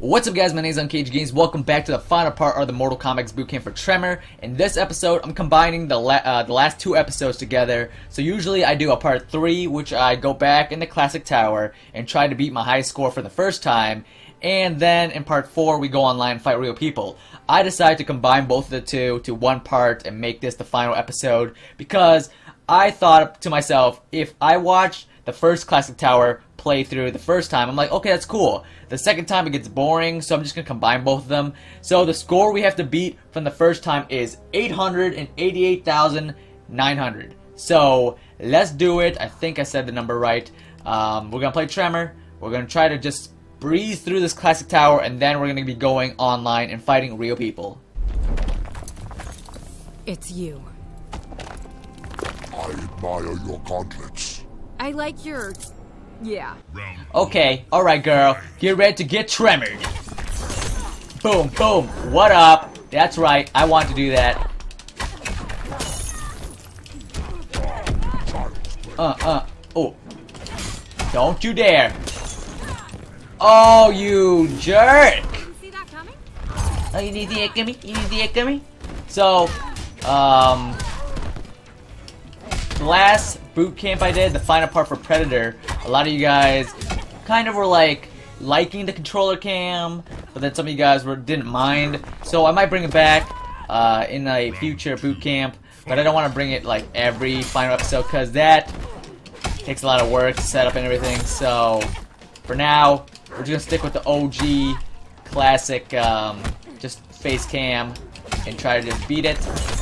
What's up guys, my name is unCAGEDgamez. Welcome back to the final part of the Mortal Kombat bootcamp for Tremor. In this episode, I'm combining the last two episodes together. So usually I do a part 3, which I go back in the Classic Tower and try to beat my highest score for the first time. And then in part 4, we go online and fight real people. I decided to combine both of the two to one part and make this the final episode because I thought to myself, if I watched the first Classic Tower playthrough the first time, I'm like, okay, that's cool. The second time it gets boring, so I'm just going to combine both of them. So the score we have to beat from the first time is 888,900. So let's do it. I think I said the number right. We're going to play Tremor. We're going to try to just breeze through this Classic Tower, and then we're going to be going online and fighting real people. It's you. I admire your gauntlets. I like your... yeah. Okay, alright girl. Get ready to get tremored. Boom, boom. What up? That's right, I want to do that. Oh. Don't you dare. Oh, you jerk. See that coming? Oh, you need the egg gummy? You need the egg gummy? So, the last boot camp I did, the final part for Predator, a lot of you guys kind of were like liking the controller cam, but then some of you guys didn't mind. So I might bring it back in a future boot camp, but I don't want to bring it like every final episode because that takes a lot of work to set up and everything. So for now, we're just gonna stick with the OG classic, just face cam and try to just beat it.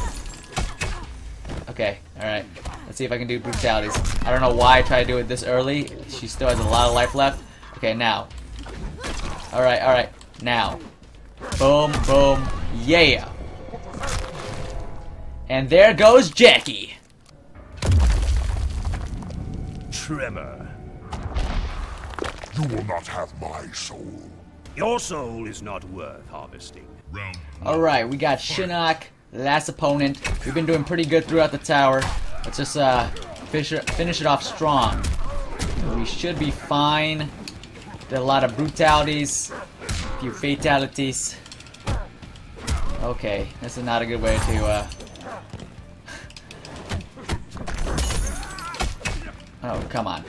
Okay, alright. Let's see if I can do brutalities. I don't know why I tried to do it this early. She still has a lot of life left. Okay, now. Alright. Now. Boom, boom, yeah. And there goes Jackie. Tremor. You will not have my soul. Your soul is not worth harvesting. Alright, we got Shinnok, last opponent. We've been doing pretty good throughout the tower. Let's just finish it off strong. We should be fine. Did a lot of brutalities, a few fatalities. Okay, this is not a good way to oh, come on.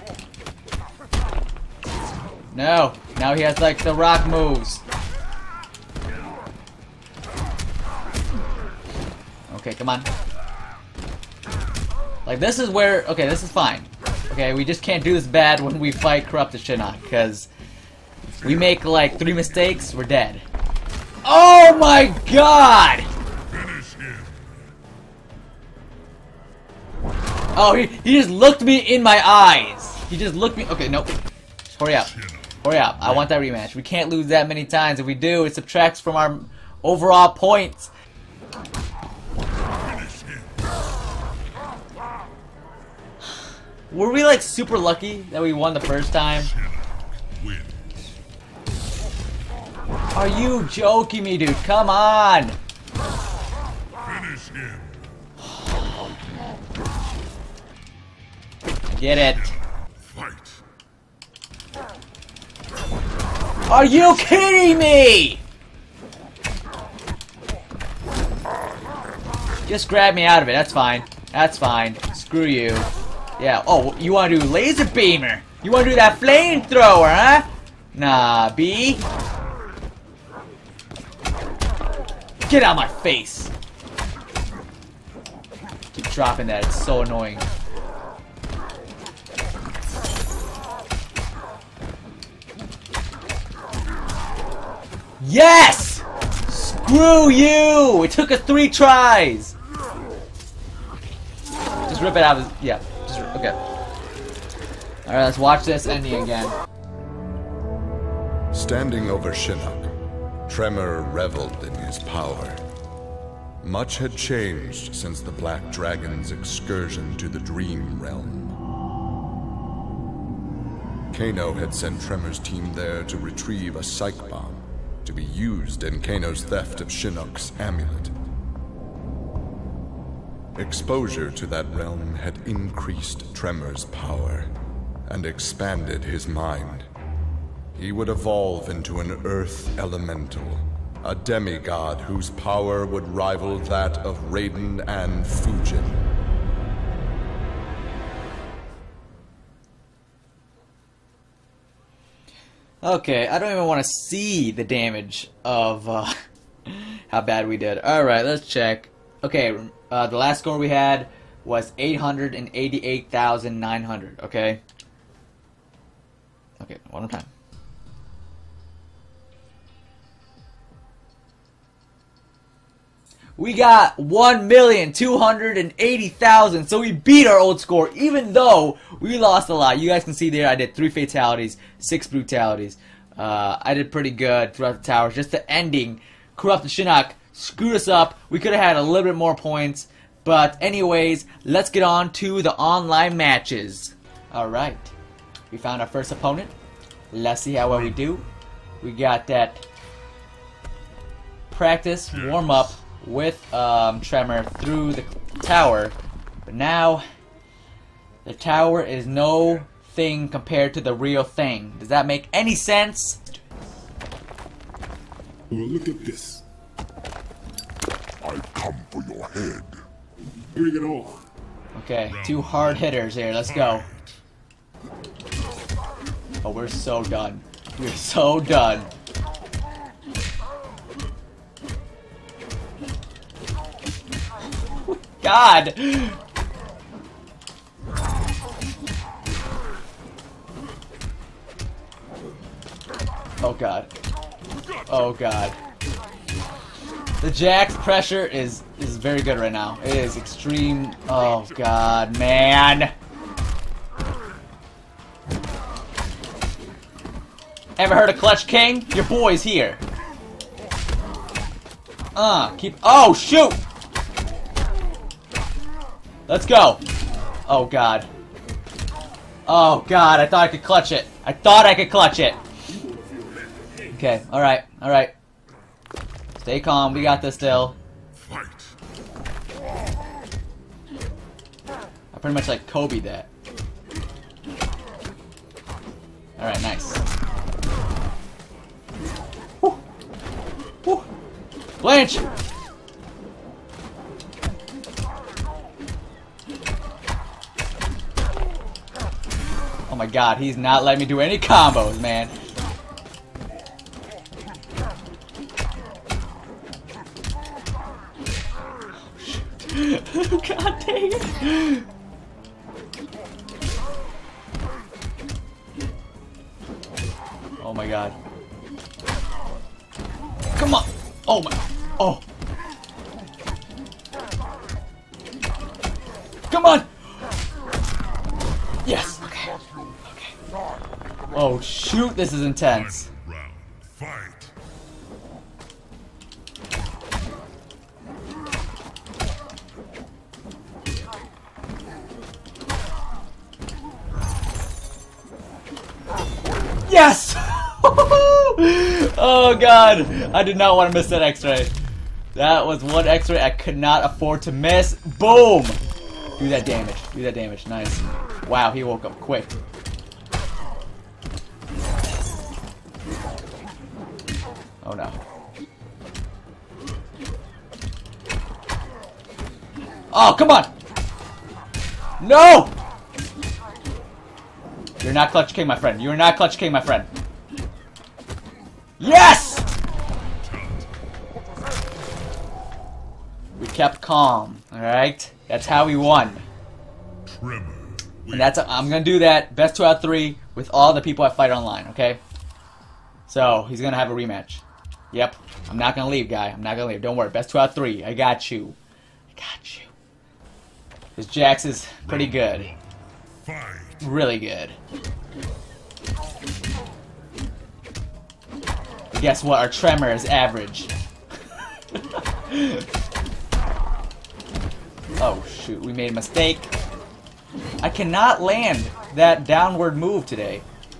No! Now he has like the rock moves. Okay, come on. Like, this is where... okay, this is fine. Okay, we just can't do this bad when we fight Corrupted Shinnok, because we make, like, 3 mistakes, we're dead. Oh my god! Oh, he just looked me in my eyes. He just looked me... okay, nope. Just hurry up. Hurry up. I want that rematch. We can't lose that many times. If we do, it subtracts from our overall points. Were we like super lucky that we won the first time? Are you joking me, dude? Come on! Get it. Are you kidding me? Just grab me out of it. That's fine. That's fine. Screw you. Yeah, oh, you want to do laser beamer? You want to do that flamethrower, huh? Nah, B. Get out of my face. Keep dropping that, it's so annoying. Yes! Screw you! It took us 3 tries! Just rip it out of his... yeah. Okay. Alright, let's watch this ending again. Standing over Shinnok, Tremor reveled in his power. Much had changed since the Black Dragon's excursion to the Dream Realm. Kano had sent Tremor's team there to retrieve a psych bomb to be used in Kano's theft of Shinnok's amulet. Exposure to that realm had increased Tremor's power and expanded his mind. He would evolve into an earth elemental, a demigod whose power would rival that of Raiden and Fujin. Okay, I don't even want to see the damage of how bad we did. Alright, let's check. Okay, the last score we had was 888,900, okay? Okay, one more time. We got 1,280,000, so we beat our old score, even though we lost a lot. You guys can see there I did 3 fatalities, 6 brutalities. I did pretty good throughout the towers. Just the ending, Corrupted Shinnok screwed us up. We could have had a little bit more points. But anyways, let's get on to the online matches. Alright, we found our first opponent. Let's see how well we do. We got that practice warm-up with Tremor through the tower, but now the tower is no thing compared to the real thing. Does that make any sense? Well, look at this. I come for your head. Bring it on. Okay, 2 hard hitters here. Let's go. Oh, we're so done. We're so done. God! Oh God. Oh God. The Jack's pressure is very good right now. It is extreme. Oh God, man. Ever heard of Clutch King? Your boy's here. Keep. Oh shoot! Let's go. Oh God. Oh God, I thought I could clutch it. I thought I could clutch it. Okay, alright, alright. Stay calm, we got this still. Fight. I pretty much like Kobe that. Alright, nice. Woo. Woo. Blanche! Oh my God, he's not letting me do any combos, man. God dang it. Oh my God. Come on. Oh my. Oh. Come on. Yes. Okay. Okay. Oh shoot, this is intense. Round. Fight. Yes! Oh God, I did not want to miss that X-ray. That was one X-ray I could not afford to miss. Boom! Do that damage. Do that damage. Nice. Wow, he woke up quick. Oh no. Oh, come on! No! You're not Clutch King, my friend. You're not Clutch King, my friend. Yes! We kept calm, alright? That's how we won. Tremor. And that's I'm gonna do that best 2 out of 3 with all the people I fight online, okay? So he's gonna have a rematch. Yep. I'm not gonna leave, guy. I'm not gonna leave. Don't worry. Best 2 out of 3. I got you. I got you. This Jax is pretty good. Fight. Really good. But guess what? Our Tremor is average. Oh shoot, we made a mistake. I cannot land that downward move today.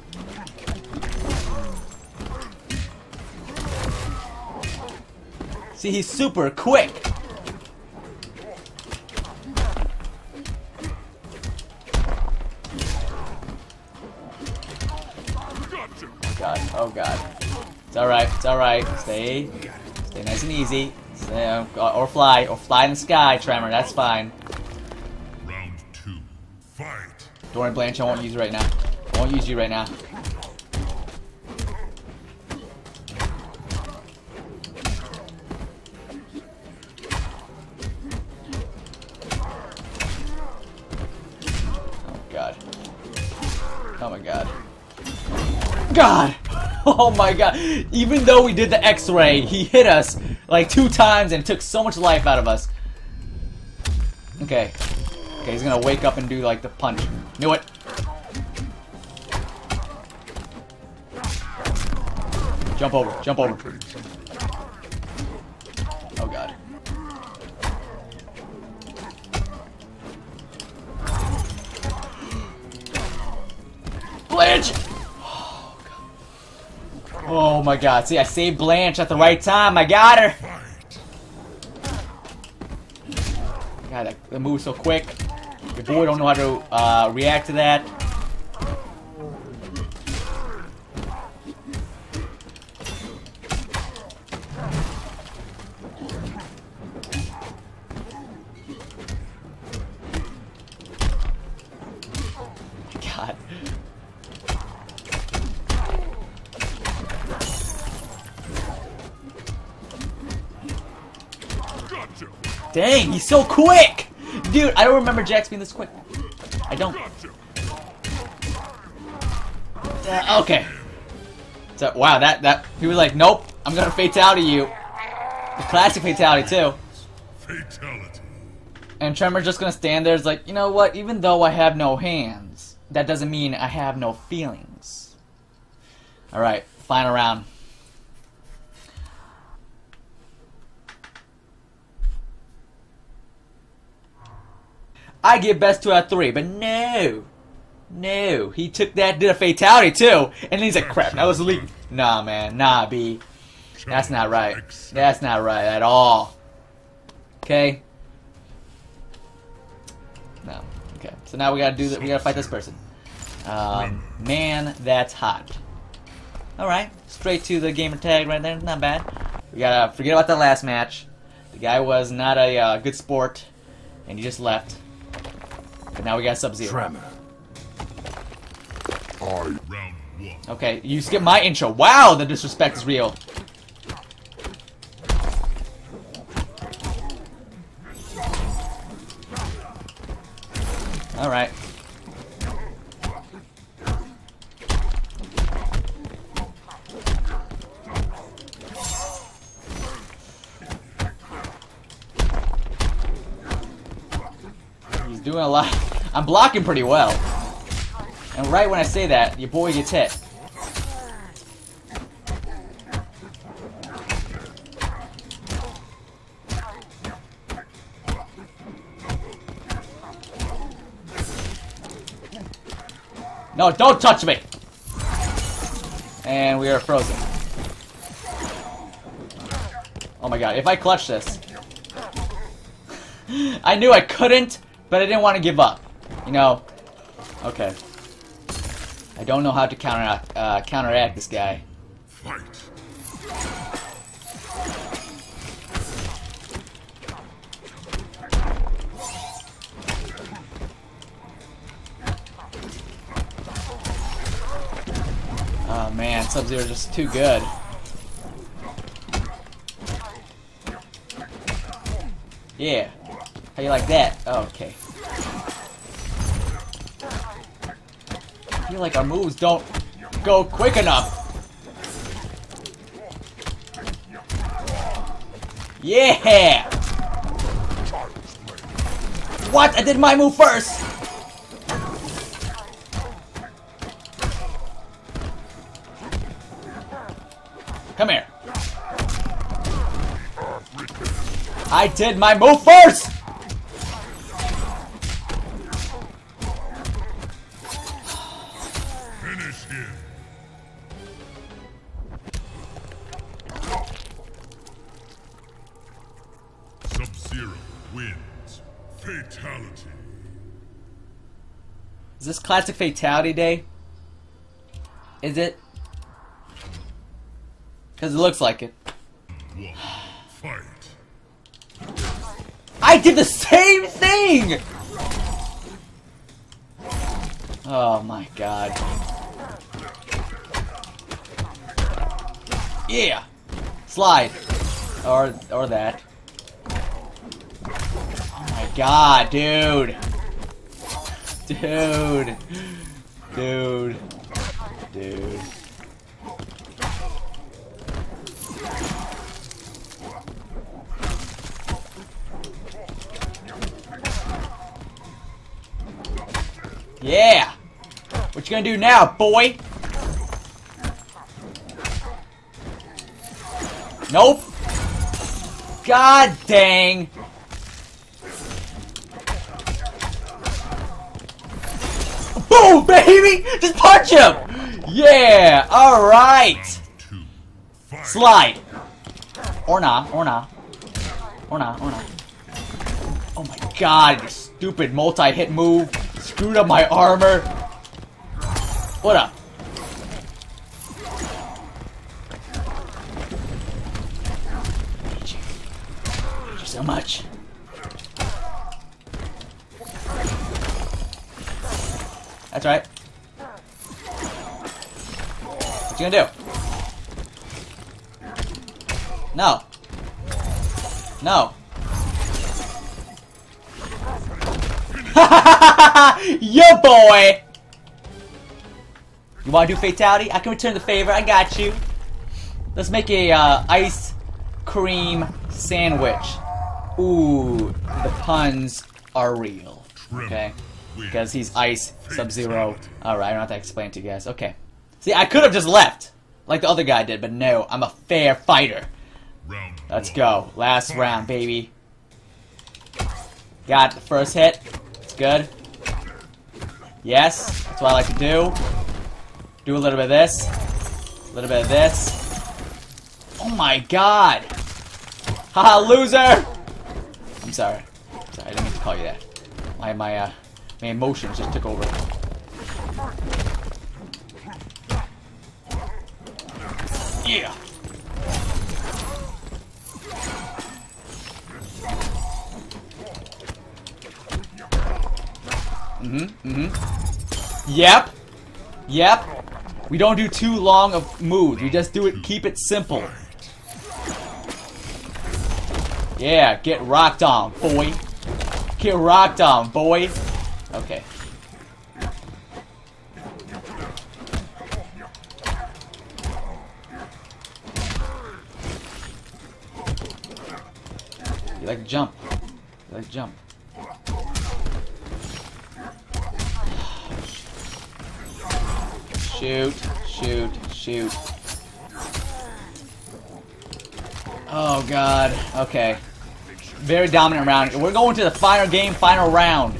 See, he's super quick. God. Oh god. It's alright, it's alright. Stay nice and easy. Stay, or fly in the sky, Tremor, that's fine. Round 2. Fight. Don't worry, Blanche, I won't use you right now. I won't use you right now. Oh my god. God! Oh my god. Even though we did the X-ray, he hit us like 2 times and took so much life out of us. Okay. Okay, he's gonna wake up and do like the punch. Knew it. Jump over, jump over. Oh god. Blanche! Oh my god. See, I saved Blanche at the right time. I got her. God, that moves so quick. Your boy don't know how to react to that. God. Dang, he's so quick! Dude, I don't remember Jax being this quick. I don't. Okay. So, wow, that he was like, nope, I'm gonna fatality you. The classic fatality, too. Fatality. And Tremor's just gonna stand there, it's like, you know what, even though I have no hands, that doesn't mean I have no feelings. Alright, final round. I give best 2 out of 3, but no. No. He took that, did a fatality too. And then he's like, crap, now let's leave. Nah, man. Nah, B. That's not right. That's not right at all. Okay? No. Okay. So now we gotta do that. We gotta fight this person. Man, that's hot. Alright. Straight to the gamer tag right there. Not bad. We gotta forget about the last match. The guy was not a good sport. And he just left. But now we got Sub-Zero. Tremor. Round 1. Okay, you skip my intro. Wow, the disrespect is real. Alright. He's doing a lot. I'm blocking pretty well. And right when I say that, your boy gets hit. No, don't touch me! And we are frozen. Oh my god, if I clutch this. I knew I couldn't, but I didn't want to give up. You know? Okay. I don't know how to counteract this guy. Fight. Oh man, Sub-Zero is just too good. Yeah. How you like that? Oh, okay. I feel like our moves don't go quick enough. Yeah! What? I did my move first! Come here. I did my move first! Finish him. Sub-Zero wins. Fatality. Is this classic fatality day? Is it? Because it looks like it. Fight. I did the same thing! Oh my god. Yeah! Slide. Or that. Oh my god, dude. Dude. Dude. Dude. Yeah! What you gonna do now, boy? Nope! God dang! Boom, baby! Just punch him! Yeah! Alright! Slide! Or not, or not. Or not, or not. Oh my god, this stupid multi-hit move screwed up my armor. What up? Thank you so much. That's right. What you gonna do? No. No. Yeah, boy! You wanna do fatality? I can return the favor, I got you. Let's make a ice cream sandwich. Ooh, the puns are real. Okay? Because he's ice, Sub-Zero. Alright, I don't have to explain to you guys. Okay. See, I could have just left, like the other guy did, but no, I'm a fair fighter. Let's go. Last round, baby. Got the first hit. It's good. Yes, that's what I like to do. Do a little bit of this. A little bit of this. Oh my god! Haha, loser! I'm sorry. Sorry, I didn't mean to call you that. My emotions just took over. Yeah! Yep. Yep. We don't do too long of moves. We just do it, keep it simple. Yeah, get rocked on, boy. Get rocked on, boy. Okay. You like to jump. You like to jump. Shoot, shoot, shoot. Oh god. Okay. Very dominant round. We're going to the final game, final round.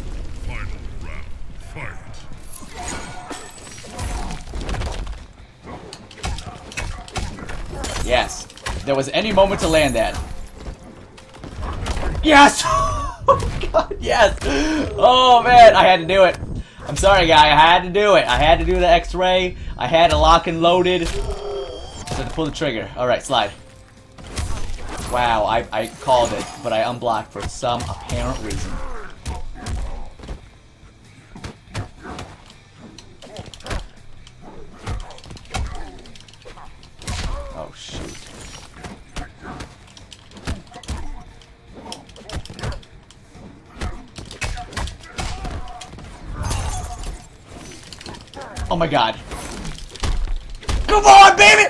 Yes. If there was any moment to land that. Yes! Oh god, yes! Oh man, I had to do it. I'm sorry, guy. I had to do it. I had to do the X-ray. I had to lock and loaded. So to pull the trigger. Alright, slide. Wow, I called it, but I unblocked for some apparent reason. Oh, shoot. Oh my god. Come on, baby!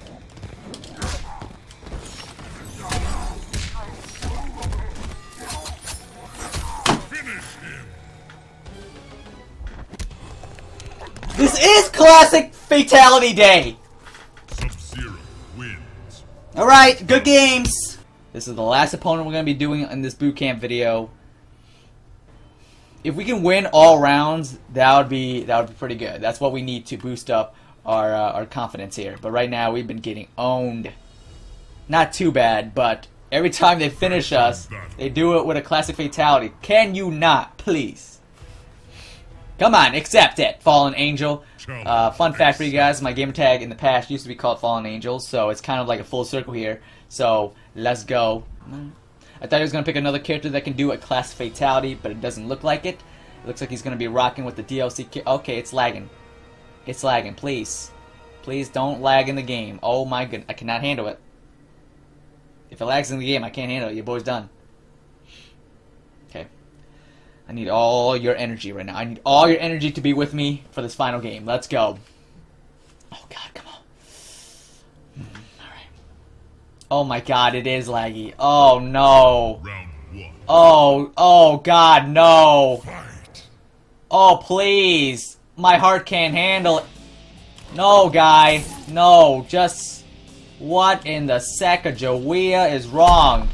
This is classic Fatality Day! Sub-Zero wins. Alright, good games! This is the last opponent we're going to be doing in this boot camp video. If we can win all rounds, that would be pretty good. That's what we need to boost up our confidence here. But right now, we've been getting owned. Not too bad, but every time they finish us, they do it with a classic fatality. Can you not, please? Come on, accept it, Fallen Angel. Fun fact for you guys, my gamer tag in the past used to be called Fallen Angel, so it's kind of like a full circle here. So, let's go. I thought he was going to pick another character that can do a class fatality, but it doesn't look like it. It looks like he's going to be rocking with the DLC. Okay, it's lagging. It's lagging, please. Please don't lag in the game. Oh my goodness, I cannot handle it. If it lags in the game, I can't handle it. Your boy's done. Okay. I need all your energy right now. I need all your energy to be with me for this final game. Let's go. Oh god, come on. Alright. Oh my god, it is laggy. Oh no. Round one. Oh god, no. Fight. Oh please. My heart can't handle it. No, guy. No, just... What in the Sacagawea is wrong?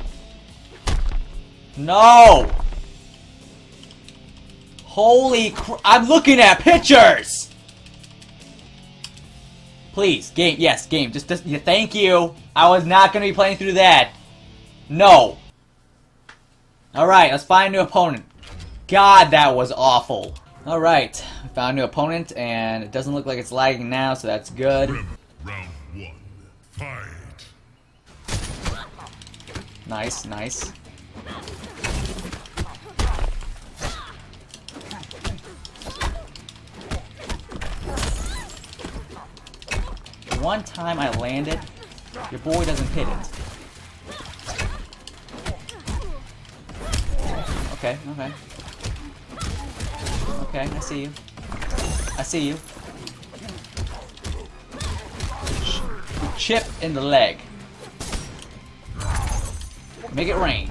No! Holy I'm looking at pictures! Please, game, yes, game, just yeah, thank you. I was not gonna be playing through that. No. Alright, let's find a new opponent. God, that was awful. Alright, we found a new opponent, and it doesn't look like it's lagging now, so that's good. Round one. Fight. Nice, nice. One time I landed, your boy doesn't hit it. Okay, okay. Okay, I see you. I see you. Chip in the leg. Make it rain.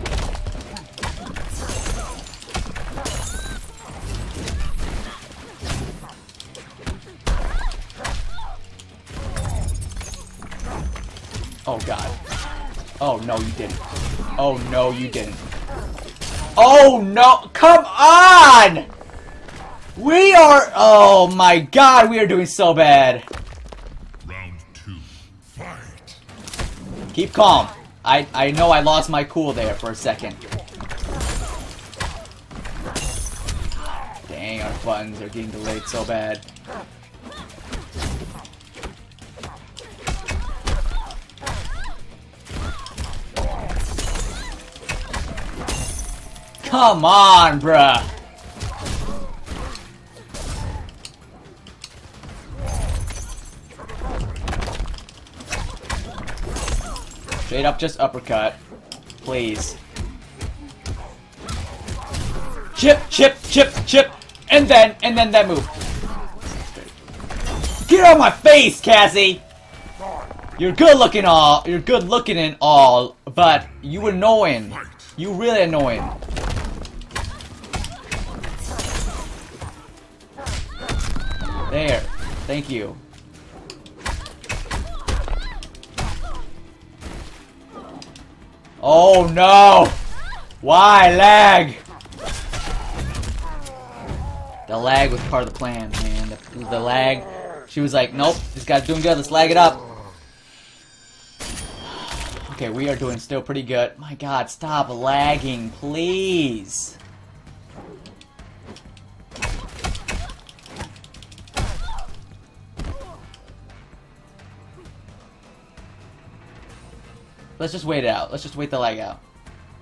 Oh god. Oh no, you didn't. Oh no, you didn't. Oh no, come on! We are, oh my god, we are doing so bad. Round two. Fight. Keep calm. I know I lost my cool there for a second. Dang, our buttons are getting delayed so bad. Come on, bruh. Straight up, just uppercut. Please. Chip, chip, chip, chip. And then that move. Get out of my face, Cassie! You're good looking and all, but you annoying. You really annoying. There. Thank you. Oh no! Why lag? The lag was part of the plan, man. The lag. She was like, nope, this guy's doing good, let's lag it up. Okay, we are doing still pretty good. My god, stop lagging, please. Let's just wait it out. Let's just wait the lag out.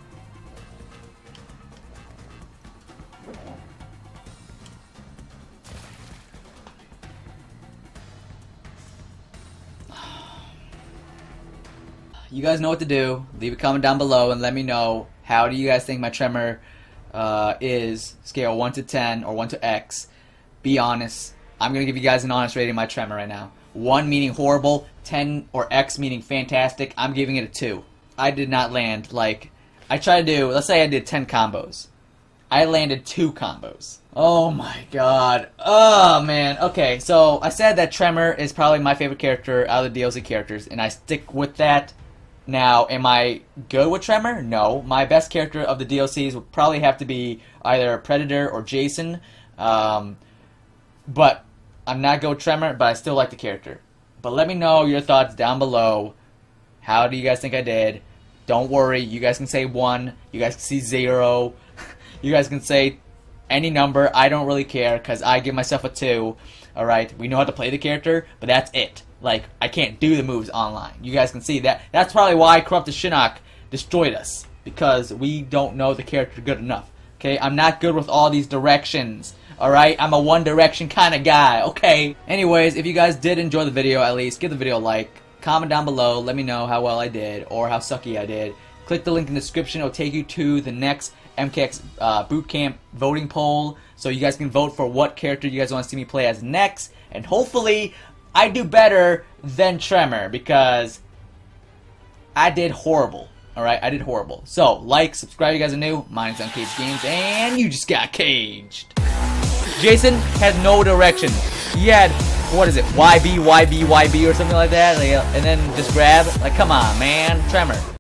You guys know what to do. Leave a comment down below and let me know how do you guys think my Tremor is, scale 1 to 10 or 1 to X. Be honest. I'm going to give you guys an honest rating of my Tremor right now. 1 meaning horrible, 10 or X meaning fantastic. I'm giving it a 2. I did not land, like, I tried to do, let's say I did 10 combos. I landed 2 combos. Oh my god. Oh man. Okay, so I said that Tremor is probably my favorite character out of the DLC characters, and I stick with that. Now, am I good with Tremor? No. My best character of the DLCs would probably have to be either Predator or Jason. But I'm not good with Tremor, but I still like the character. But let me know your thoughts down below. How do you guys think I did? Don't worry, you guys can say 1, you guys can say 0, you guys can say any number. I don't really care because I give myself a 2. Alright, we know how to play the character, but that's it. Like, I can't do the moves online. You guys can see that. That's probably why Corrupted Shinnok destroyed us, because we don't know the character good enough. Okay, I'm not good with all these directions. Alright, I'm a one direction kind of guy. Okay. Anyways, if you guys did enjoy the video, at least give the video a like. Comment down below, let me know how well I did or how sucky I did. Click the link in the description, it'll take you to the next MKX bootcamp voting poll, so you guys can vote for what character you guys want to see me play as next, and hopefully I do better than Tremor, because I did horrible. Alright, I did horrible. So, like, subscribe if you guys are new. My name's unCAGEDgamez, and you just got caged. Jason had no direction. He had, what is it, YB, YB, YB or something like that, and then just grab. Like, come on, man. Tremor.